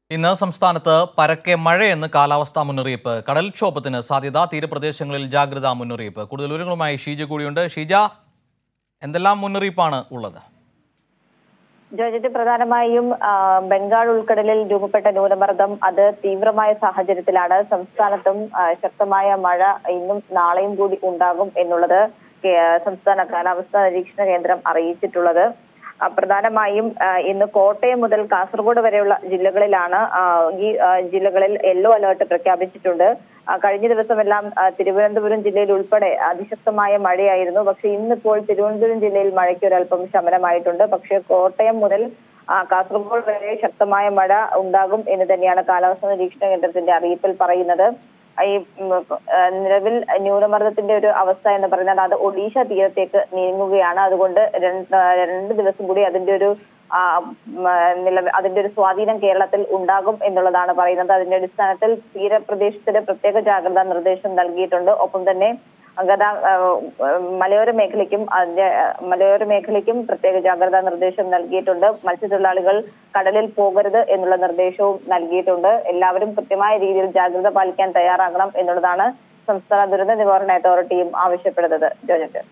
ഇന്ന് സംസ്ഥാനത്ത് പരക്കെ മഴയെന്ന് കാലാവസ്ഥാ മുന്നറിയിപ്പ്. കടൽക്ഷോഭത്തിന് സാധ്യത, തീരപ്രദേശങ്ങളിൽ ജാഗ്രതാ മുന്നറിയിപ്പ്. കൂടുതൽ വിവരങ്ങളുമായി ഷീജ കൂടിയുണ്ട്. ഷീജ, എന്തെല്ലാം മുന്നറിയിപ്പാണ് ഉള്ളത്? ജോജറ്റ്, പ്രധാനമായും ബംഗാൾ ഉൾക്കടലിൽ രൂപപ്പെട്ട ന്യൂനമർദ്ദം അത് തീവ്രമായ സാഹചര്യത്തിലാണ് സംസ്ഥാനത്തും ശക്തമായ മഴ ഇന്നും നാളെയും കൂടി ഉണ്ടാകും എന്നുള്ളത് സംസ്ഥാന കാലാവസ്ഥാ നിരീക്ഷണ കേന്ദ്രം അറിയിച്ചിട്ടുള്ളത്. പ്രധാനമായും ഇന്ന് കോട്ടയം മുതൽ കാസർഗോഡ് വരെയുള്ള ജില്ലകളിലാണ് ഈ ജില്ലകളിൽ യെല്ലോ അലേർട്ട് പ്രഖ്യാപിച്ചിട്ടുണ്ട്. കഴിഞ്ഞ ദിവസമെല്ലാം തിരുവനന്തപുരം ജില്ലയിൽ ഉൾപ്പെടെ അതിശക്തമായ മഴയായിരുന്നു. പക്ഷെ ഇന്നിപ്പോൾ തിരുവനന്തപുരം ജില്ലയിൽ മഴയ്ക്ക് ഒരല്പം ശമനമായിട്ടുണ്ട്. പക്ഷേ കോട്ടയം മുതൽ കാസർഗോഡ് വരെ ശക്തമായ മഴ ഉണ്ടാകും എന്ന് തന്നെയാണ് കാലാവസ്ഥാ നിരീക്ഷണ കേന്ദ്രത്തിന്റെ അറിയിപ്പിൽ പറയുന്നത്. ഈ നിലവിൽ ന്യൂനമർദ്ദത്തിന്റെ ഒരു അവസ്ഥ എന്ന് പറഞ്ഞാൽ അത് ഒഡീഷ തീരത്തേക്ക് നീങ്ങുകയാണ്. അതുകൊണ്ട് രണ്ട് ദിവസം കൂടി അതിന്റെ ഒരു സ്വാധീനം കേരളത്തിൽ ഉണ്ടാകും എന്നുള്ളതാണ് പറയുന്നത്. അതിന്റെ അടിസ്ഥാനത്തിൽ തീരപ്രദേശത്തിന് പ്രത്യേക ജാഗ്രതാ നിർദ്ദേശം നൽകിയിട്ടുണ്ട്. ഒപ്പം തന്നെ മലയോര മേഖലയ്ക്കും പ്രത്യേക ജാഗ്രതാ നിർദ്ദേശം നൽകിയിട്ടുണ്ട്. മത്സ്യത്തൊഴിലാളികൾ കടലിൽ പോകരുത് എന്നുള്ള നിർദ്ദേശവും നൽകിയിട്ടുണ്ട്. എല്ലാവരും കൃത്യമായ രീതിയിൽ ജാഗ്രത പാലിക്കാൻ തയ്യാറാകണം എന്നുള്ളതാണ് സംസ്ഥാന ദുരന്ത നിവാരണ അതോറിറ്റിയും ആവശ്യപ്പെടുന്നത്. ജോജറ്റ്.